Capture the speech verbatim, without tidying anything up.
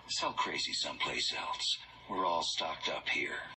Sell crazy someplace else. We're all stocked up here.